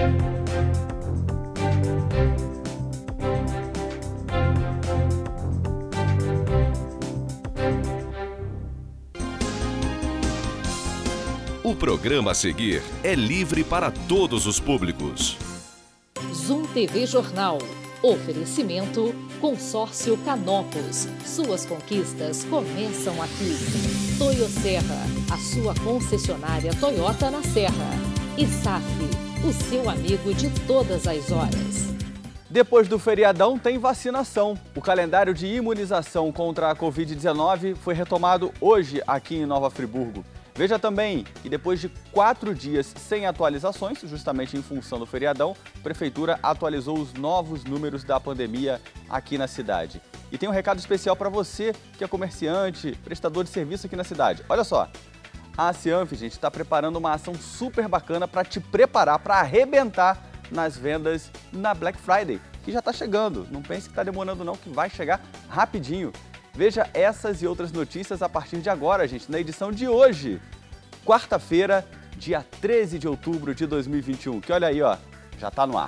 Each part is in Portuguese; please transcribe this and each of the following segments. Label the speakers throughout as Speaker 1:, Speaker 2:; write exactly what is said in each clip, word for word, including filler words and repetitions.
Speaker 1: O programa a seguir é livre para todos os públicos.
Speaker 2: Zoom T V Jornal. Oferecimento Consórcio Canopus. Suas conquistas começam aqui. Toyo Serra, a sua concessionária Toyota na Serra. E S A F, o seu amigo de todas as horas.
Speaker 3: Depois do feriadão tem vacinação. O calendário de imunização contra a Covid dezenove foi retomado hoje aqui em Nova Friburgo. Veja também que depois de quatro dias sem atualizações, justamente em função do feriadão, a Prefeitura atualizou os novos números da pandemia aqui na cidade. E tem um recado especial para você que é comerciante, prestador de serviço aqui na cidade. Olha só, a Cianf, gente, está preparando uma ação super bacana para te preparar, para arrebentar nas vendas na Black Friday, que já está chegando. Não pense que está demorando não, que vai chegar rapidinho. Veja essas e outras notícias a partir de agora, gente, na edição de hoje, quarta-feira, dia treze de outubro de dois mil e vinte e um, que olha aí, ó, já está no ar.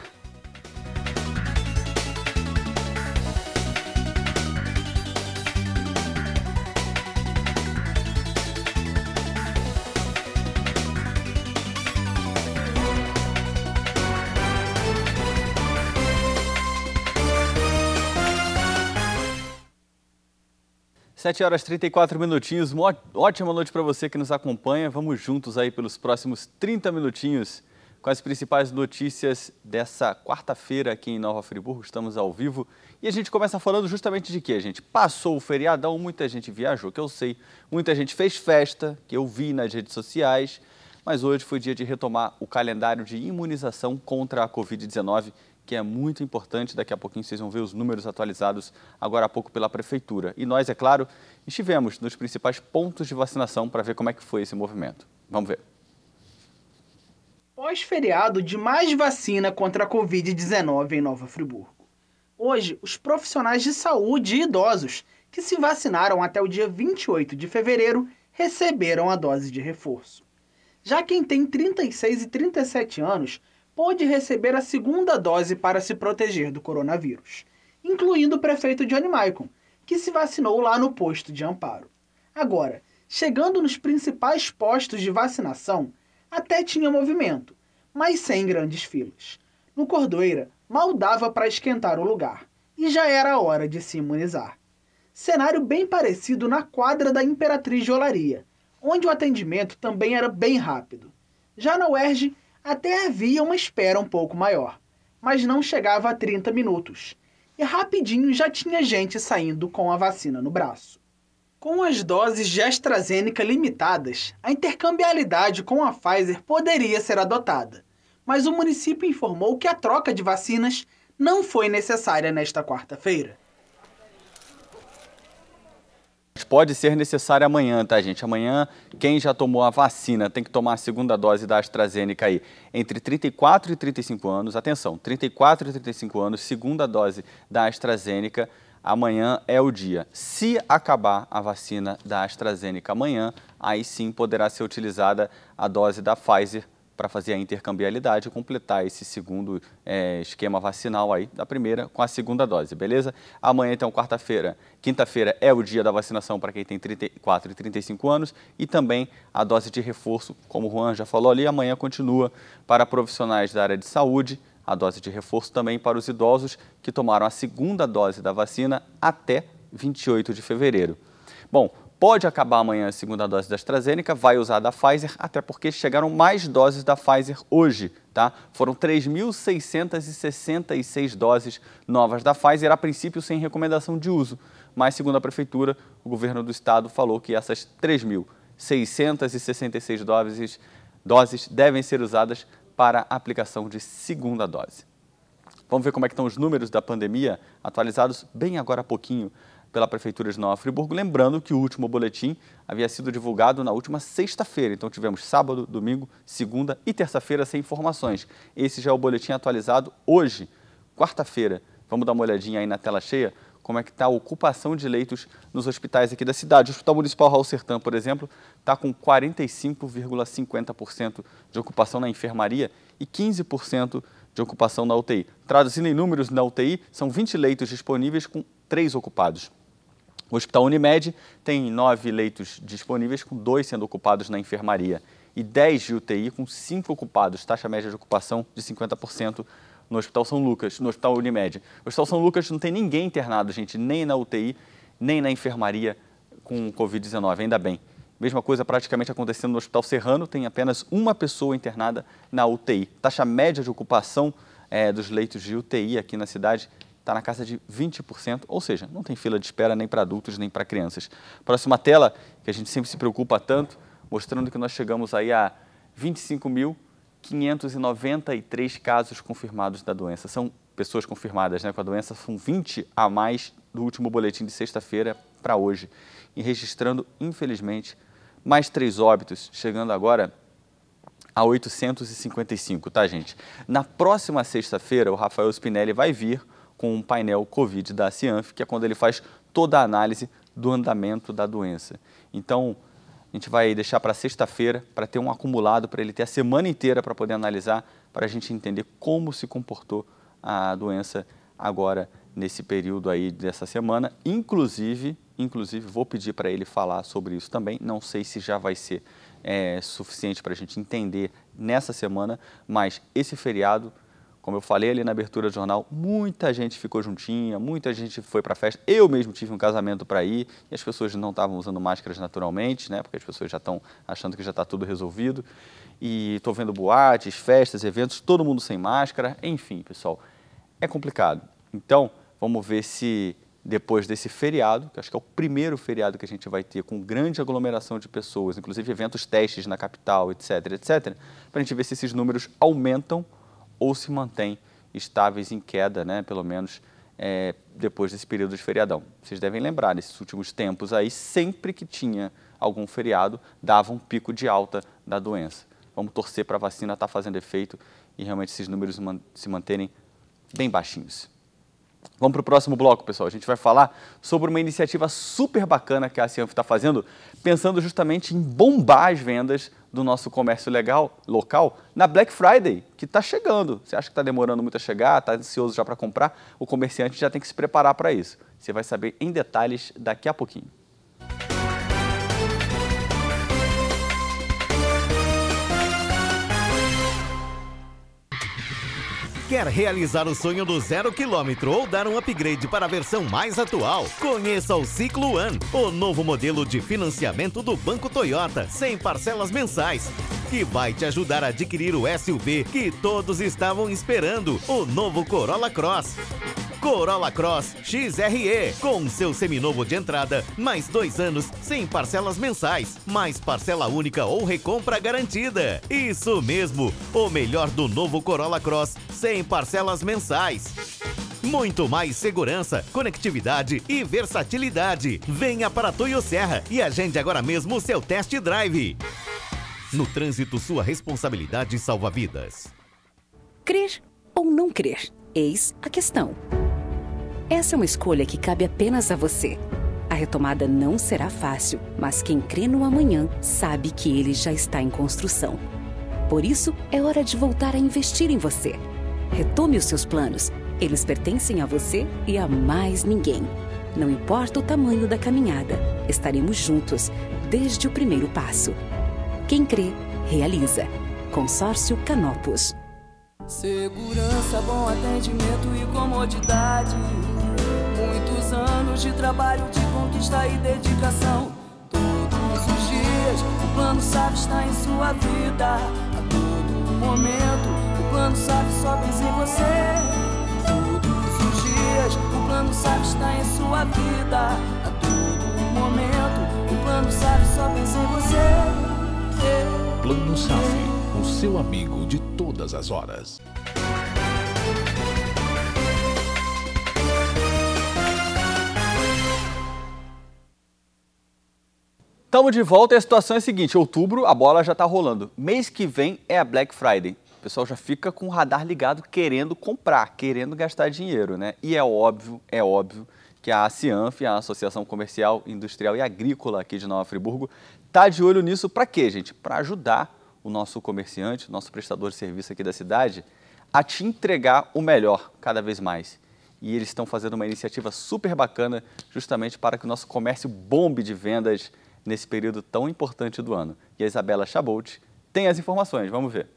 Speaker 3: sete horas e trinta e quatro minutinhos, uma ótima noite para você que nos acompanha. Vamos juntos aí pelos próximos trinta minutinhos com as principais notícias dessa quarta-feira aqui em Nova Friburgo. Estamos ao vivo e a gente começa falando justamente de quê, gente? Passou o feriadão, muita gente viajou, que eu sei, muita gente fez festa, que eu vi nas redes sociais, mas hoje foi dia de retomar o calendário de imunização contra a Covid dezenove, que é muito importante. Daqui a pouquinho vocês vão ver os números atualizados agora há pouco pela Prefeitura. E nós, é claro, estivemos nos principais pontos de vacinação para ver como é que foi esse movimento. Vamos ver.
Speaker 4: Pós-feriado de mais vacina contra a Covid dezenove em Nova Friburgo. Hoje, os profissionais de saúde e idosos que se vacinaram até o dia vinte e oito de fevereiro receberam a dose de reforço. Já quem tem trinta e seis e trinta e sete anos pôde receber a segunda dose para se proteger do coronavírus, incluindo o prefeito Johnny Maicon, que se vacinou lá no posto de Amparo. Agora, chegando nos principais postos de vacinação, até tinha movimento, mas sem grandes filas. No Cordoeira, mal dava para esquentar o lugar, e já era a hora de se imunizar. Cenário bem parecido na quadra da Imperatriz de Olaria, onde o atendimento também era bem rápido. Já na U E R J, até havia uma espera um pouco maior, mas não chegava a trinta minutos. E rapidinho já tinha gente saindo com a vacina no braço. Com as doses de AstraZeneca limitadas, a intercambiabilidade com a Pfizer poderia ser adotada. Mas o município informou que a troca de vacinas não foi necessária nesta quarta-feira.
Speaker 3: Pode ser necessário amanhã, tá, gente? Amanhã, quem já tomou a vacina tem que tomar a segunda dose da AstraZeneca aí entre trinta e quatro e trinta e cinco anos. Atenção, trinta e quatro e trinta e cinco anos, segunda dose da AstraZeneca. Amanhã é o dia. Se acabar a vacina da AstraZeneca amanhã, aí sim poderá ser utilizada a dose da Pfizer para fazer a intercambiabilidade e completar esse segundo é, esquema vacinal aí da primeira com a segunda dose, beleza? Amanhã, então, quarta-feira, quinta-feira é o dia da vacinação para quem tem trinta e quatro e trinta e cinco anos e também a dose de reforço, como o Juan já falou ali, amanhã continua para profissionais da área de saúde, a dose de reforço também para os idosos que tomaram a segunda dose da vacina até vinte e oito de fevereiro. Bom, pode acabar amanhã a segunda dose da AstraZeneca, vai usar da Pfizer, até porque chegaram mais doses da Pfizer hoje, tá? Foram três mil seiscentas e sessenta e seis doses novas da Pfizer, a princípio sem recomendação de uso, mas segundo a Prefeitura, o governo do estado falou que essas três mil seiscentas e sessenta e seis doses, doses devem ser usadas para a aplicação de segunda dose. Vamos ver como é que estão os números da pandemia, atualizados bem agora há pouquinho pela Prefeitura de Nova Friburgo, lembrando que o último boletim havia sido divulgado na última sexta-feira, então tivemos sábado, domingo, segunda e terça-feira sem informações. Esse já é o boletim atualizado hoje, quarta-feira. Vamos dar uma olhadinha aí na tela cheia como é que está a ocupação de leitos nos hospitais aqui da cidade. O Hospital Municipal Raul Sertã, por exemplo, está com quarenta e cinco vírgula cinquenta por cento de ocupação na enfermaria e quinze por cento de ocupação na U T I. Traduzindo em números, na U T I, são vinte leitos disponíveis com três ocupados. O Hospital Unimed tem nove leitos disponíveis, com dois sendo ocupados na enfermaria e dez de U T I com cinco ocupados, taxa média de ocupação de cinquenta por cento no Hospital São Lucas, no Hospital Unimed. O Hospital São Lucas não tem ninguém internado, gente, nem na U T I, nem na enfermaria com Covid dezenove, ainda bem. Mesma coisa praticamente acontecendo no Hospital Serrano, tem apenas uma pessoa internada na U T I. Taxa média de ocupação é, dos leitos de U T I aqui na cidade está na casa de vinte por cento, ou seja, não tem fila de espera nem para adultos nem para crianças. Próxima tela, que a gente sempre se preocupa tanto, mostrando que nós chegamos aí a vinte e cinco mil quinhentos e noventa e três casos confirmados da doença. São pessoas confirmadas, né, com a doença, são vinte a mais do último boletim de sexta-feira para hoje. E registrando, infelizmente, mais três óbitos, chegando agora a oitocentos e cinquenta e cinco, tá, gente? Na próxima sexta-feira, o Rafael Spinelli vai vir com um painel Covid da Cianf, que é quando ele faz toda a análise do andamento da doença. Então, a gente vai deixar para sexta-feira, para ter um acumulado, para ele ter a semana inteira para poder analisar, para a gente entender como se comportou a doença agora nesse período aí dessa semana. Inclusive, inclusive vou pedir para ele falar sobre isso também. Não sei se já vai ser é, suficiente para a gente entender nessa semana, mas esse feriado, como eu falei ali na abertura do jornal, muita gente ficou juntinha, muita gente foi para a festa. Eu mesmo tive um casamento para ir e as pessoas não estavam usando máscaras naturalmente, né? Porque as pessoas já estão achando que já está tudo resolvido. E estou vendo boates, festas, eventos, todo mundo sem máscara. Enfim, pessoal, é complicado. Então, vamos ver se depois desse feriado, que acho que é o primeiro feriado que a gente vai ter com grande aglomeração de pessoas, inclusive eventos testes na capital, etc, etcétera, para a gente ver se esses números aumentam ou se mantém estáveis em queda, né, pelo menos é, depois desse período de feriadão. Vocês devem lembrar, nesses últimos tempos aí, sempre que tinha algum feriado, dava um pico de alta da doença. Vamos torcer para a vacina estar fazendo efeito e realmente esses números se manterem bem baixinhos. Vamos para o próximo bloco, pessoal. A gente vai falar sobre uma iniciativa super bacana que a Cianf está fazendo, pensando justamente em bombar as vendas do nosso comércio legal, local na Black Friday, que está chegando. Você acha que está demorando muito a chegar, está ansioso já para comprar? O comerciante já tem que se preparar para isso. Você vai saber em detalhes daqui a pouquinho.
Speaker 5: Quer realizar o sonho do zero quilômetro ou dar um upgrade para a versão mais atual? Conheça o Ciclo One, o novo modelo de financiamento do Banco Toyota, sem parcelas mensais, que vai te ajudar a adquirir o S U V que todos estavam esperando, o novo Corolla Cross. Corolla Cross X R E, com seu seminovo de entrada, mais dois anos sem parcelas mensais, mais parcela única ou recompra garantida. Isso mesmo, o melhor do novo Corolla Cross, sem parcelas mensais. Muito mais segurança, conectividade e versatilidade. Venha para Toyo Serra e agende agora mesmo o seu test drive. No trânsito, sua responsabilidade salva vidas.
Speaker 6: Crer ou não crer? Eis a questão. Essa é uma escolha que cabe apenas a você. A retomada não será fácil, mas quem crê no amanhã sabe que ele já está em construção. Por isso, é hora de voltar a investir em você. Retome os seus planos. Eles pertencem a você e a mais ninguém. Não importa o tamanho da caminhada, estaremos juntos desde o primeiro passo. Quem crê, realiza. Consórcio Canopus.
Speaker 7: Segurança, bom atendimento e comodidade. Muitos anos de trabalho, de conquista e dedicação. Todos os dias, o Plano SAF está em sua vida. A todo momento, o Plano SAF só pensa em você. Todos os dias, o Plano SAF está em sua vida. A todo momento, o Plano SAF só pensa em você.
Speaker 8: Plano SAF, o seu amigo de todas as horas.
Speaker 3: Estamos de volta e a situação é a seguinte, outubro a bola já está rolando, mês que vem é a Black Friday. O pessoal já fica com o radar ligado querendo comprar, querendo gastar dinheiro, né? E é óbvio, é óbvio que a Cianf, a Associação Comercial, Industrial e Agrícola aqui de Nova Friburgo, está de olho nisso para quê, gente? Para ajudar o nosso comerciante, nosso prestador de serviço aqui da cidade, a te entregar o melhor cada vez mais. E eles estão fazendo uma iniciativa super bacana justamente para que o nosso comércio bombe de vendas nesse período tão importante do ano. E a Isabela Chabolt tem as informações, vamos ver.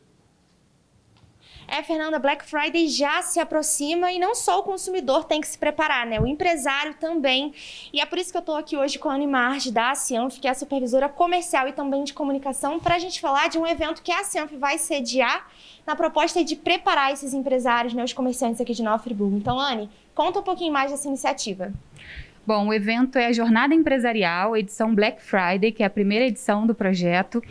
Speaker 9: É, Fernanda, Black Friday já se aproxima e não só o consumidor tem que se preparar, né? O empresário também. E é por isso que eu estou aqui hoje com a Animarge da Cianf, que é a supervisora comercial e também de comunicação, para a gente falar de um evento que a Cianf vai sediar na proposta de preparar esses empresários, né, os comerciantes aqui de Nova Friburgo. Então, Anne, conta um pouquinho mais dessa iniciativa.
Speaker 10: Bom, o evento é a Jornada Empresarial, edição Black Friday, que é a primeira edição do projeto,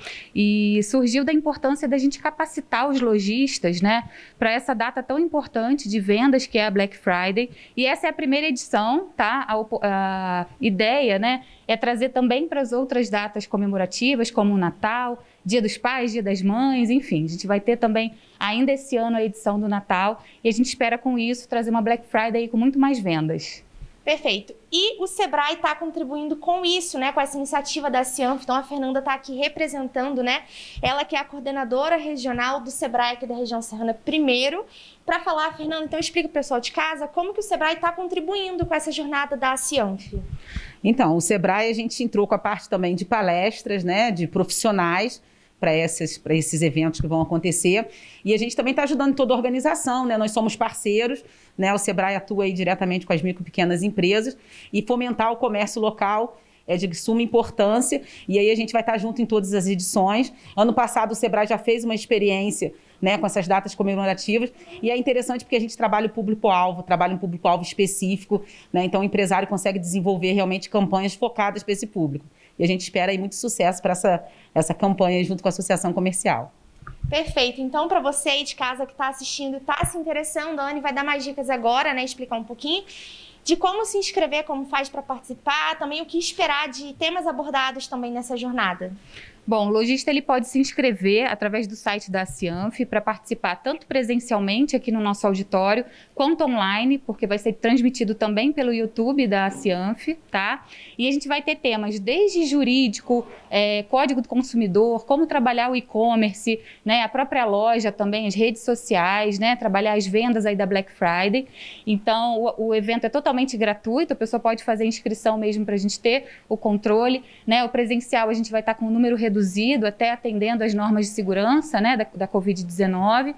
Speaker 10: e surgiu da importância da gente capacitar os lojistas, né, para essa data tão importante de vendas que é a Black Friday. E essa é a primeira edição, tá? A, a ideia, né, é trazer também para as outras datas comemorativas, como o Natal, Dia dos Pais, Dia das Mães, enfim. A gente vai ter também ainda esse ano a edição do Natal e a gente espera com isso trazer uma Black Friday com muito mais vendas.
Speaker 9: Perfeito. E o Sebrae está contribuindo com isso, né, com essa iniciativa da Cianf. Então a Fernanda está aqui representando, né, ela que é a coordenadora regional do Sebrae aqui da região serrana primeiro, para falar, Fernanda, então explica para o pessoal de casa como que o Sebrae está contribuindo com essa jornada da Cianf.
Speaker 11: Então, o Sebrae a gente entrou com a parte também de palestras, né, de profissionais, para esses, para esses eventos que vão acontecer. E a gente também está ajudando toda a organização, né? Nós somos parceiros, né? O Sebrae atua aí diretamente com as micro e pequenas empresas e fomentar o comércio local é de suma importância. E aí a gente vai estar junto em todas as edições. Ano passado o Sebrae já fez uma experiência, né, com essas datas comemorativas, e é interessante porque a gente trabalha o público-alvo, trabalha um público-alvo específico, né? Então o empresário consegue desenvolver realmente campanhas focadas para esse público. E a gente espera aí muito sucesso para essa, essa campanha junto com a Associação Comercial.
Speaker 9: Perfeito. Então, para você aí de casa que está assistindo e está se interessando, a Anne vai dar mais dicas agora, né? Explicar um pouquinho de como se inscrever, como faz para participar, também o que esperar de temas abordados também nessa jornada.
Speaker 10: Bom, o lojista ele pode se inscrever através do site da Cianf para participar tanto presencialmente aqui no nosso auditório, quanto online, porque vai ser transmitido também pelo YouTube da Cianf, tá? E a gente vai ter temas desde jurídico, é, código do consumidor, como trabalhar o e-commerce, né? A própria loja também, as redes sociais, né? Trabalhar as vendas aí da Black Friday. Então, o, o evento é totalmente gratuito, a pessoa pode fazer inscrição mesmo para a gente ter o controle, né? O presencial a gente vai estar com um número reduzido, até atendendo às normas de segurança, né, da, da covid dezenove.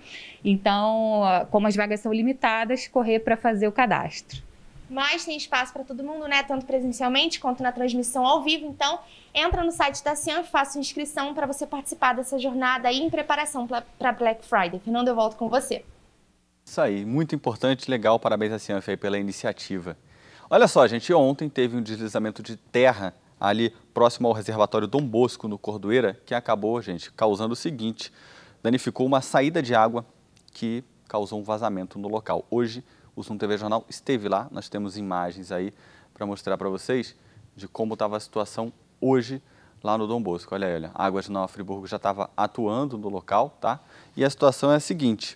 Speaker 10: Então, como as vagas são limitadas, correr para fazer o cadastro.
Speaker 9: Mas tem espaço para todo mundo, né, tanto presencialmente quanto na transmissão ao vivo. Então, entra no site da Cianf, faça sua inscrição para você participar dessa jornada aí em preparação para Black Friday. Fernando, eu volto com você.
Speaker 3: Isso aí, muito importante, legal, parabéns à Cianf aí pela iniciativa. Olha só, gente, ontem teve um deslizamento de terra ali próximo ao reservatório Dom Bosco, no Cordoeira, que acabou, gente, causando o seguinte: danificou uma saída de água que causou um vazamento no local. Hoje, o Zoom T V Jornal esteve lá, nós temos imagens aí para mostrar para vocês de como estava a situação hoje lá no Dom Bosco. Olha aí, olha, a Águas de Nova Friburgo já estava atuando no local, tá? E a situação é a seguinte,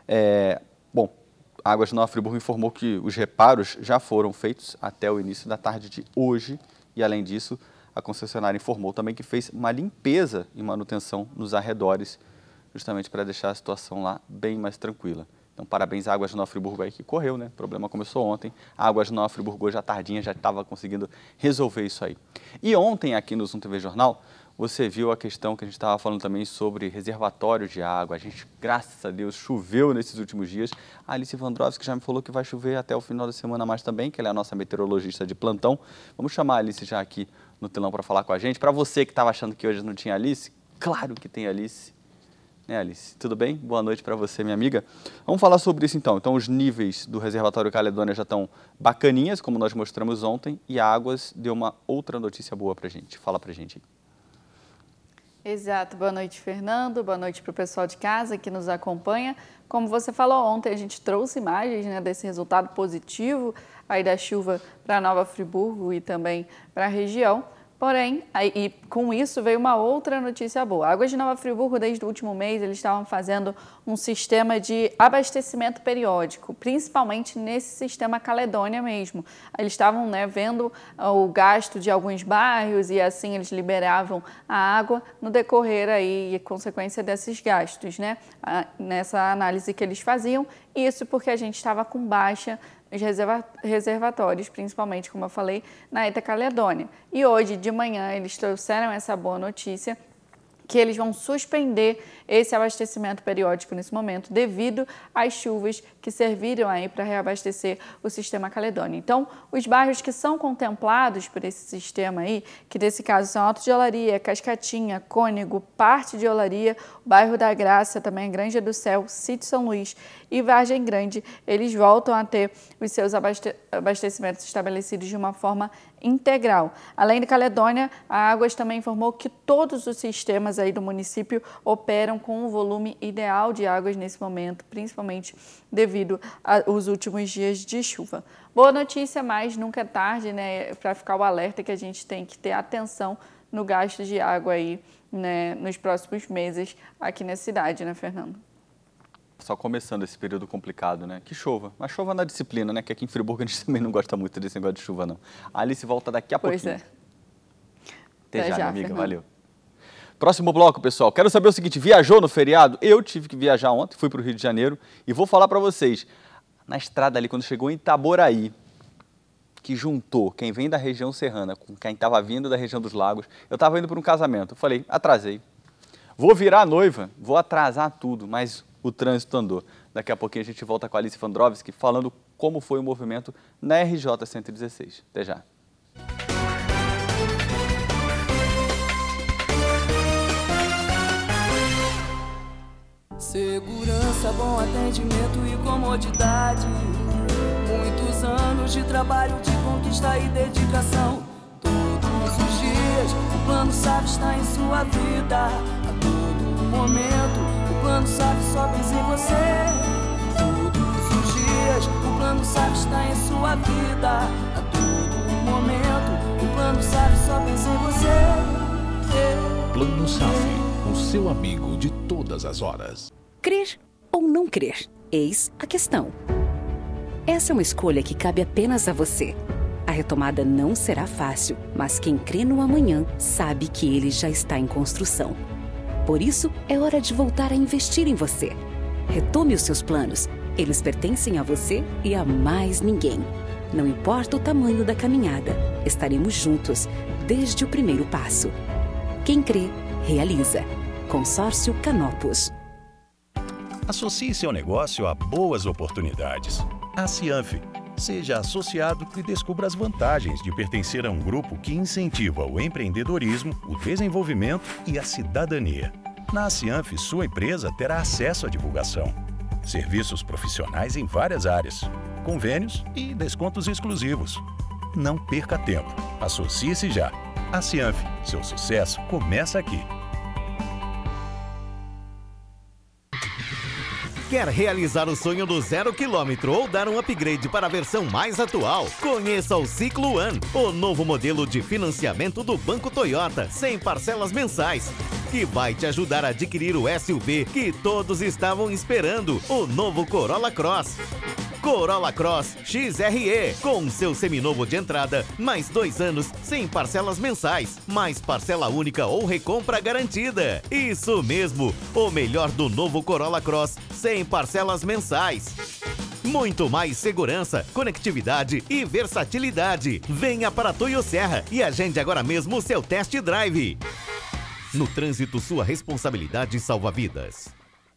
Speaker 3: é, bom, a Águas de Nova Friburgo informou que os reparos já foram feitos até o início da tarde de hoje. E, além disso, a concessionária informou também que fez uma limpeza e manutenção nos arredores, justamente para deixar a situação lá bem mais tranquila. Então, parabéns à Águas de Nova Friburgo aí que correu, né? O problema começou ontem. A Águas de Nova Friburgo hoje à tardinha já estava conseguindo resolver isso aí. E ontem, aqui no Zoom T V Jornal, você viu a questão que a gente estava falando também sobre reservatório de água. A gente, graças a Deus, choveu nesses últimos dias. A Alice Vandrovski já me falou que vai chover até o final da semana mais também, que ela é a nossa meteorologista de plantão. Vamos chamar a Alice já aqui no telão para falar com a gente. Para você que estava achando que hoje não tinha Alice, claro que tem Alice. Né, Alice? Tudo bem? Boa noite para você, minha amiga. Vamos falar sobre isso então. Então, os níveis do reservatório Caledônia já estão bacaninhas, como nós mostramos ontem, e a Águas deu uma outra notícia boa para a gente. Fala para a gente aí.
Speaker 12: Exato. Boa noite, Fernando. Boa noite para o pessoal de casa que nos acompanha. Como você falou ontem, a gente trouxe imagens, né, desse resultado positivo aí da chuva para Nova Friburgo e também para a região. Porém, aí, e com isso veio uma outra notícia boa. A Águas de Nova Friburgo, desde o último mês, eles estavam fazendo um sistema de abastecimento periódico, principalmente nesse sistema Caledônia mesmo. Eles estavam, né, vendo o gasto de alguns bairros e assim eles liberavam a água no decorrer aí e consequência desses gastos, né? Nessa análise que eles faziam, isso porque a gente estava com baixa os reserva reservatórios, principalmente, como eu falei, na Eta Caledônia. E hoje, de manhã, eles trouxeram essa boa notícia que eles vão suspender esse abastecimento periódico nesse momento, devido às chuvas que serviram aí para reabastecer o sistema Caledônia. Então, os bairros que são contemplados por esse sistema aí, que nesse caso são Alto de Olaria, Cascatinha, Cônego, parte de Olaria, o bairro da Graça, também Granja do Céu, Sítio São Luís e Vargem Grande, eles voltam a ter os seus abaste abastecimentos estabelecidos de uma forma integral. Além de Caledônia, a Águas também informou que todos os sistemas aí do município operam com o volume ideal de águas nesse momento, principalmente devido aos últimos dias de chuva. Boa notícia, mas nunca é tarde, né, para ficar o alerta que a gente tem que ter atenção no gasto de água aí, né, nos próximos meses aqui na cidade, né, Fernando?
Speaker 3: Só começando esse período complicado, né? Que chova. Mas chova na disciplina, né? Que aqui em Friburgo a gente também não gosta muito desse negócio de chuva, não. A Alice volta daqui a
Speaker 12: pois
Speaker 3: pouquinho.
Speaker 12: Pois é.
Speaker 3: Até já,
Speaker 12: já,
Speaker 3: minha amiga.
Speaker 12: Fernando.
Speaker 3: Valeu. Próximo bloco, pessoal. Quero saber o seguinte, viajou no feriado? Eu tive que viajar ontem, fui para o Rio de Janeiro e vou falar para vocês. Na estrada ali, quando chegou em Itaboraí, que juntou quem vem da região serrana com quem estava vindo da região dos lagos, eu estava indo para um casamento. Eu falei, atrasei. Vou virar noiva, vou atrasar tudo, mas o trânsito andou. Daqui a pouquinho a gente volta com a Alice Vandrovski falando como foi o movimento na R J cento e dezesseis. Até já.
Speaker 7: Segurança, bom atendimento e comodidade. Muitos anos de trabalho, de conquista e dedicação. Todos os dias o Plano SAF está em sua vida. A todo momento o Plano SAF só pensa em você. Todos os dias o Plano SAF está em sua vida. A todo momento o Plano SAF só pensa em você.
Speaker 8: Plano SAF, o seu amigo de todas as horas.
Speaker 6: Crer ou não crer? Eis a questão. Essa é uma escolha que cabe apenas a você. A retomada não será fácil, mas quem crê no amanhã sabe que ele já está em construção. Por isso, é hora de voltar a investir em você. Retome os seus planos. Eles pertencem a você e a mais ninguém. Não importa o tamanho da caminhada, estaremos juntos desde o primeiro passo. Quem crê, realiza. Consórcio Canopus.
Speaker 13: Associe seu negócio a boas oportunidades. A Cianf. Seja associado e descubra as vantagens de pertencer a um grupo que incentiva o empreendedorismo, o desenvolvimento e a cidadania. Na Cianf, sua empresa terá acesso à divulgação, serviços profissionais em várias áreas, convênios e descontos exclusivos. Não perca tempo. Associe-se já. A Cianf. Seu sucesso começa aqui.
Speaker 5: Quer realizar o sonho do zero quilômetro ou dar um upgrade para a versão mais atual? Conheça o Ciclo One, o novo modelo de financiamento do Banco Toyota, sem parcelas mensais, que vai te ajudar a adquirir o S U V que todos estavam esperando, o novo Corolla Cross. Corolla Cross X R E, com seu seminovo de entrada, mais dois anos sem parcelas mensais, mais parcela única ou recompra garantida. Isso mesmo, o melhor do novo Corolla Cross, sem parcelas mensais. Muito mais segurança, conectividade e versatilidade. Venha para a Toyo Serra e agende agora mesmo o seu test drive. No trânsito, sua responsabilidade salva vidas.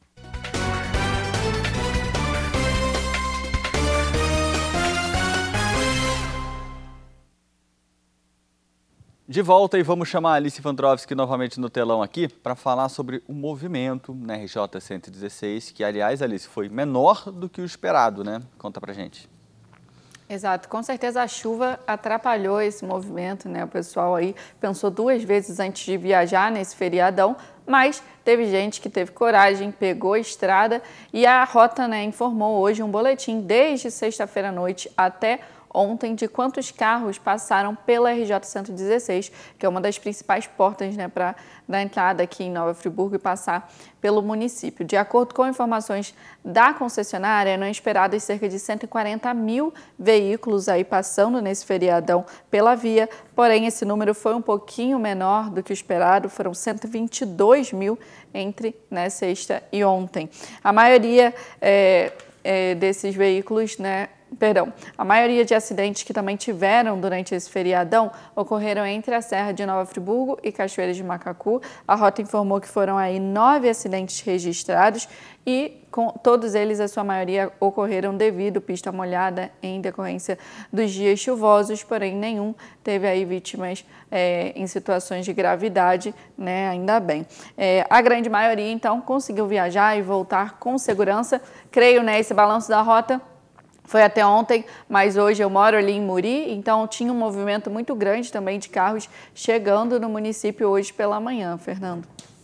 Speaker 3: De volta e vamos chamar a Alice Vandrovski novamente no telão aqui para falar sobre o movimento na R J cento e dezesseis, que, aliás, Alice, foi menor do que o esperado, né? Conta pra gente.
Speaker 12: Exato, com certeza a chuva atrapalhou esse movimento, né? O pessoal aí pensou duas vezes antes de viajar nesse feriadão, mas teve gente que teve coragem, pegou a estrada e a rota, né, informou hoje um boletim desde sexta-feira à noite até ontem de quantos carros passaram pela R J cento e dezesseis, que é uma das principais portas, né, para dar entrada aqui em Nova Friburgo e passar pelo município. De acordo com informações da concessionária, eram esperados cerca de cento e quarenta mil veículos aí passando nesse feriadão pela via, porém esse número foi um pouquinho menor do que o esperado, foram cento e vinte e dois mil entre, né, sexta e ontem. A maioria é, é, desses veículos, né, Perdão, a maioria de acidentes que também tiveram durante esse feriadão ocorreram entre a Serra de Nova Friburgo e Cachoeiras de Macacu. A rota informou que foram aí nove acidentes registrados e com todos eles, a sua maioria, ocorreram devido pista molhada em decorrência dos dias chuvosos, porém nenhum teve aí vítimas é, em situações de gravidade, né, ainda bem. É, a grande maioria, então, conseguiu viajar e voltar com segurança. Creio, né, esse balanço da rota foi até ontem, mas hoje eu moro ali em Muri, então tinha um movimento muito grande também de carros chegando no município hoje pela manhã, Fernando.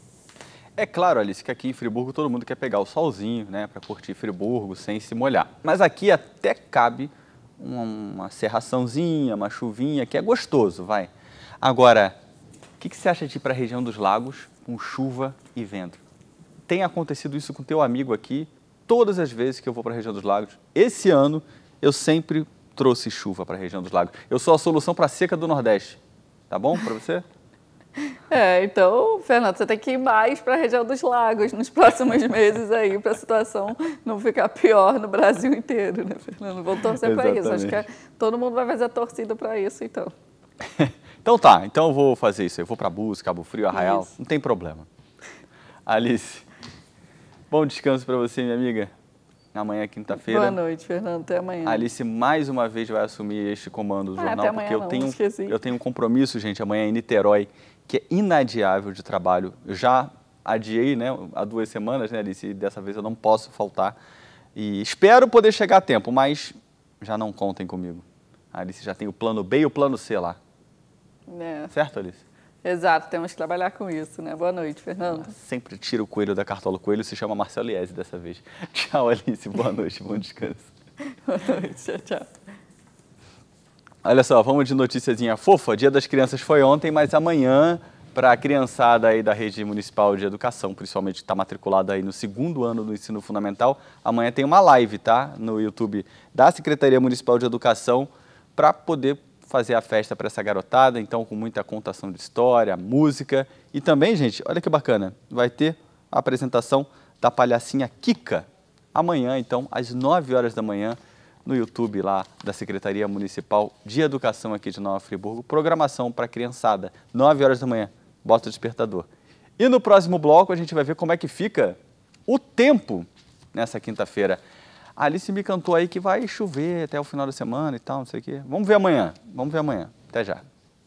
Speaker 3: É claro, Alice, que aqui em Friburgo todo mundo quer pegar o solzinho, né, para curtir Friburgo sem se molhar. Mas aqui até cabe uma, uma serraçãozinha, uma chuvinha, que é gostoso, vai. Agora, o que, que você acha de ir para a região dos lagos com chuva e vento? Tem acontecido isso com teu amigo aqui? Todas as vezes que eu vou para a região dos lagos, esse ano eu sempre trouxe chuva para a região dos lagos. Eu sou a solução para a seca do Nordeste. Tá bom para você?
Speaker 12: É, então, Fernando, você tem que ir mais para a região dos lagos nos próximos meses aí, para a situação não ficar pior no Brasil inteiro, né, Fernando? Vamos torcer para isso. Acho que todo mundo vai fazer a torcida para isso, então.
Speaker 3: Então tá, então eu vou fazer isso. Eu vou para Búzios, Cabo Frio, Arraial, isso. Não tem problema. Alice, bom descanso para você, minha amiga. Amanhã, quinta-feira.
Speaker 12: Boa noite, Fernando. Até amanhã.
Speaker 3: Alice, mais uma vez, vai assumir este comando do
Speaker 12: ah,
Speaker 3: jornal,
Speaker 12: até amanhã,
Speaker 3: porque eu
Speaker 12: não,
Speaker 3: tenho,
Speaker 12: esqueci.
Speaker 3: eu tenho um compromisso, gente, amanhã em Niterói, que é inadiável de trabalho. Eu já adiei, né, há duas semanas, né, Alice, e dessa vez eu não posso faltar. E espero poder chegar a tempo, mas já não contem comigo. A Alice já tem o plano B e o plano C lá.
Speaker 12: É.
Speaker 3: Certo, Alice?
Speaker 12: Exato, temos que trabalhar com isso, né? Boa noite, Fernando.
Speaker 3: Ela sempre tira o coelho da cartola. O coelho se chama Marcelo Iese dessa vez. Tchau, Alice. Boa noite, bom descanso.
Speaker 12: Boa noite, tchau, tchau.
Speaker 3: Olha só, vamos de noticiazinha fofa. Dia das Crianças foi ontem, mas amanhã, para a criançada aí da Rede Municipal de Educação, principalmente que está matriculada aí no segundo ano do ensino fundamental, amanhã tem uma live, tá? No YouTube da Secretaria Municipal de Educação, para poder fazer a festa para essa garotada, então com muita contação de história, música e também, gente, olha que bacana, vai ter a apresentação da palhacinha Kika amanhã, então, às nove horas da manhã, no YouTube lá da Secretaria Municipal de Educação aqui de Nova Friburgo, programação para criançada, nove horas da manhã, bota o despertador. E no próximo bloco a gente vai ver como é que fica o tempo nessa quinta-feira. A Alice me cantou aí que vai chover até o final da semana e tal, não sei o quê. Vamos ver amanhã, vamos ver amanhã. Até já.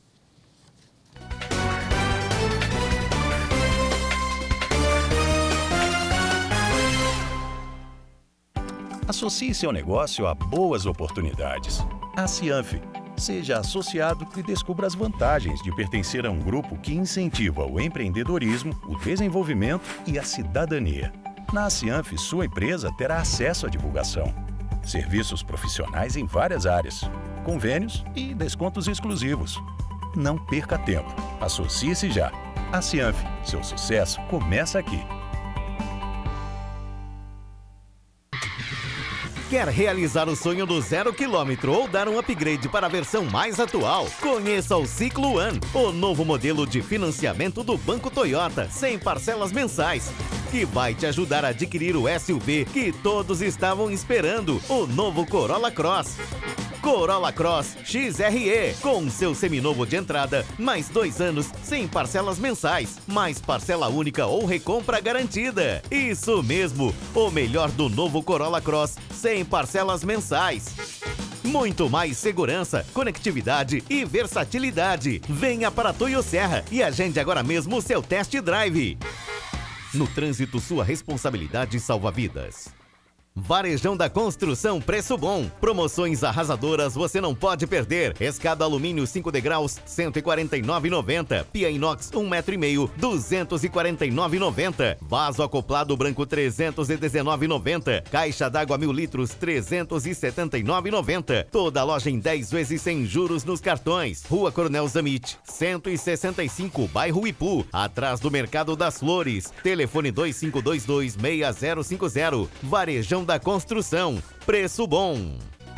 Speaker 13: Associe seu negócio a boas oportunidades. A Cianf. Seja associado e descubra as vantagens de pertencer a um grupo que incentiva o empreendedorismo, o desenvolvimento e a cidadania. Na Cianf, sua empresa terá acesso à divulgação, serviços profissionais em várias áreas, convênios e descontos exclusivos. Não perca tempo. Associe-se já. A Cianf, seu sucesso começa aqui.
Speaker 5: Quer realizar o sonho do zero quilômetro ou dar um upgrade para a versão mais atual? Conheça o Ciclo One, o novo modelo de financiamento do Banco Toyota, sem parcelas mensais, que vai te ajudar a adquirir o S U V que todos estavam esperando, o novo Corolla Cross. Corolla Cross X R E, com seu seminovo de entrada, mais dois anos sem parcelas mensais, mais parcela única ou recompra garantida. Isso mesmo, o melhor do novo Corolla Cross, sem parcelas mensais. Muito mais segurança, conectividade e versatilidade. Venha para Toyo Serra e agende agora mesmo o seu test drive. No trânsito, sua responsabilidade salva vidas. Varejão da Construção, preço bom. Promoções arrasadoras você não pode perder. Escada alumínio cinco degraus, cento e quarenta e nove reais e noventa centavos. Pia inox um metro e meio, duzentos e quarenta e nove reais e noventa centavos. Vaso acoplado branco trezentos e dezenove reais e noventa centavos. Caixa d'água mil litros, trezentos e setenta e nove reais e noventa centavos. Toda loja em dez vezes sem juros nos cartões. Rua Coronel Zamit, cento e sessenta e cinco, bairro Ipu, atrás do Mercado das Flores. Telefone dois cinco dois dois, seis zero cinco zero. Varejão da Construção. Preço bom.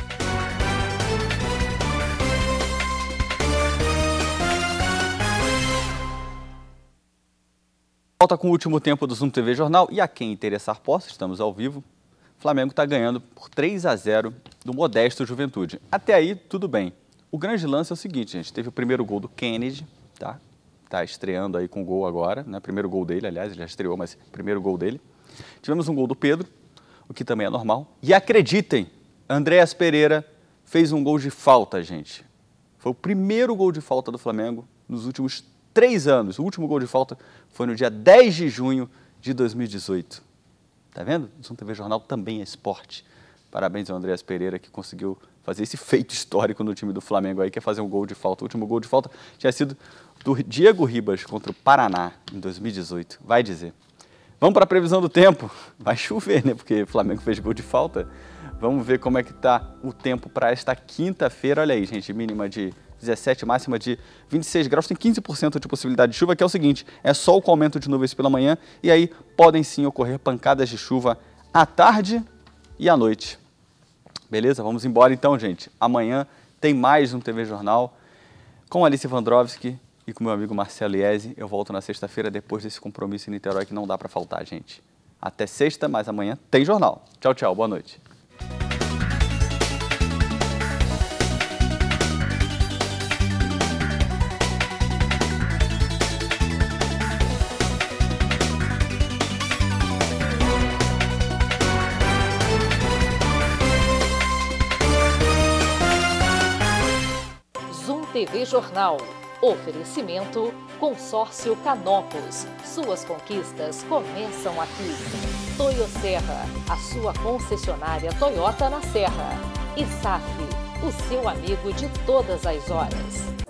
Speaker 3: Volta com o último tempo do Zoom T V Jornal e a quem interessar possa, estamos ao vivo. O Flamengo está ganhando por três a zero do modesto Juventude. Até aí, tudo bem. O grande lance é o seguinte, gente. Teve o primeiro gol do Kennedy, tá? Tá estreando aí com gol agora, né? Primeiro gol dele, aliás, ele já estreou, mas primeiro gol dele. Tivemos um gol do Pedro, o que também é normal. E acreditem, Andréas Pereira fez um gol de falta, gente. Foi o primeiro gol de falta do Flamengo nos últimos três anos. O último gol de falta foi no dia dez de junho de dois mil e dezoito. Tá vendo? O Zoom T V Jornal também é esporte. Parabéns ao Andréas Pereira, que conseguiu fazer esse feito histórico no time do Flamengo aí, que é fazer um gol de falta. O último gol de falta tinha sido do Diego Ribas contra o Paraná em dois mil e dezoito. Vai dizer. Vamos para a previsão do tempo. Vai chover, né? Porque o Flamengo fez gol de falta. Vamos ver como é que está o tempo para esta quinta-feira. Olha aí, gente, mínima de dezessete, máxima de vinte e seis graus. Tem quinze por cento de possibilidade de chuva, que é o seguinte, é sol com aumento de nuvens pela manhã e aí podem sim ocorrer pancadas de chuva à tarde e à noite. Beleza? Vamos embora então, gente. Amanhã tem mais um T V Jornal com Alice Vandrovski e com meu amigo Marcelo Iese. Eu volto na sexta-feira depois desse compromisso em Niterói que não dá para faltar, gente. Até sexta, mas amanhã tem jornal. Tchau, tchau. Boa noite.
Speaker 2: T V Jornal. Oferecimento Consórcio Canopus. Suas conquistas começam aqui. Toyo Serra, a sua concessionária Toyota na Serra. E S A F, o seu amigo de todas as horas.